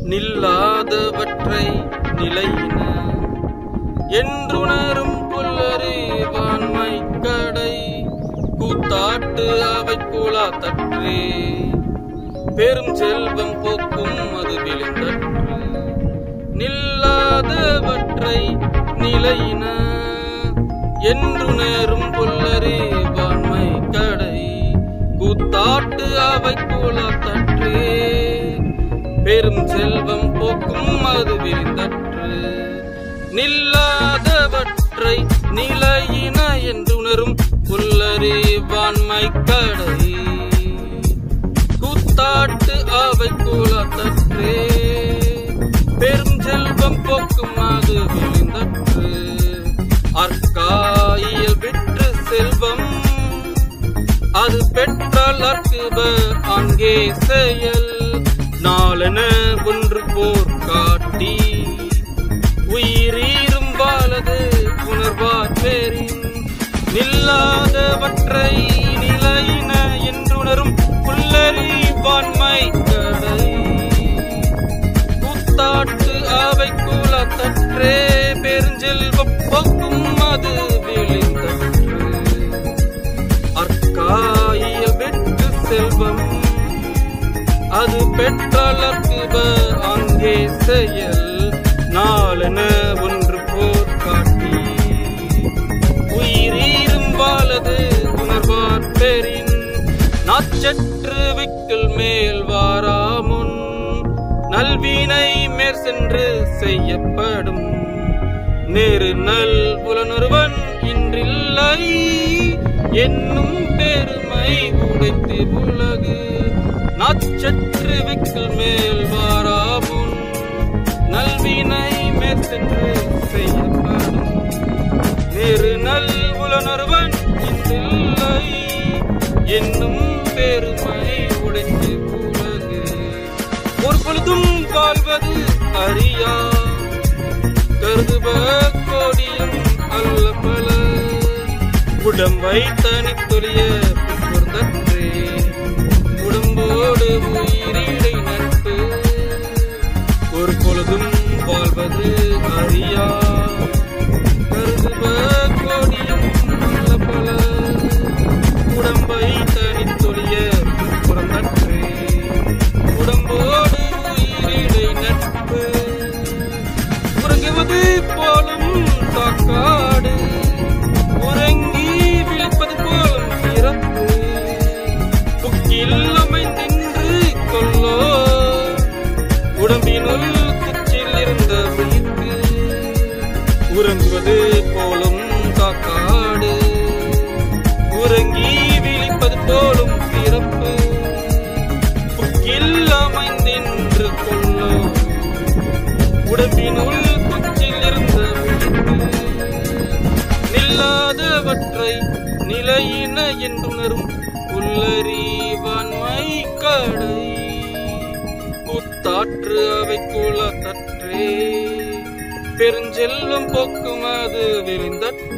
நில்லாதவற்றை நிலையின என்றுணரும் புல்லறிவான்மை கடை கூத்தாட்டு அவை கூலா தற்றே பெரும் செல்வம் போக்கும் அது விழுந்தற்று நில்லாதவற்றை நிலையின என்றுணரும் புல்லறிவான்மை கடை கூத்தாட்டு அவை கூலா தற்றே பெரும் செல்வம் போக்கும் அது விழுந்தற்று நில்லாதவற்றை நிலையின என்றுணரும் புல்லறிவான்மை கடை கூத்தாட்டு அவை கூலா தற்றே பெரும் செல்வம் போக்கும் அது விழுந்தற்று அற்காயியல் பெற்று செல்வம் அது பெற்றால் அற்குப அங்கே செயல் நாளென ஒன்று போர் காட்டி உயிரீரும் வாழது உணர்வார் பேரின் நில்லாதவற்றை நிலையின என்றுணரும் புல்லறிவான்மை கடை கூத்தாட்டு அவை கூலா தற்றே பெருஞ்செல்வம் போக்கும் அது விழுந்தற்று அற்காயியல் பெற்று செல்வம் அது பெற்றால் அற்குப அங்கே செயல் நாளென ஒன்று போர் காட்டி உயிரீரும் வாழது உணர்வார் பேரின் நாச்சற்று விக்கல் மேல் வாராமுன் நல்வினை மேற் சென்று செய்யப்படும் நேரு நல் புலனொருவன் இன்றில்லை என்னும் பெருமை உடைத்து உலகு நாச்சற்று விக்கல் மேல் வாராமுன் நல்வினை மேற் சென்று செய்யப்படும் நேரு நல் புலனொருவன் இன்றில்லை என்னும் பெருமை உடைத்து உலகு ஒரு பொழுதும் வாழ்வது அறியா கருதுப கோடியும் அல்ல பல உடம்பை தனித்தொழிய பொருந்தற்றே உடம்போடு உயிரிடை நட்பு ஒரு பொழுதும் வாழ்வது அறியா கருதுப கோடியும் அல்ல பல உடம்பை தனித்தொழிய பொருந்தற்றே உடம்போடு உயிரிடை நட்பு உறங்குவது போலும் சாக்காடு உறங்கி விழிப்பது போலும் பிறப்பு புக்கில் அமைந்தின்று கொல்லோ உடம்பினுள் குச்சில் இருந்த உயிர்க்கு உறங்குவது போலும் சாக்காடு உறங்கி விழிப்பது போலும் பிறப்பு புக்கில் அமைந்தின்று கொல்லோ உடம்பினுள் குச்சில் இருந்த நில்லாதவற்றை நிலையின என்றுணரும் புல்லறிவான்மை கடை கூத்தாற்று அவை கூலா தற்றே பெருஞ்செல்வம் போக்கும் அது விழுந்தற்று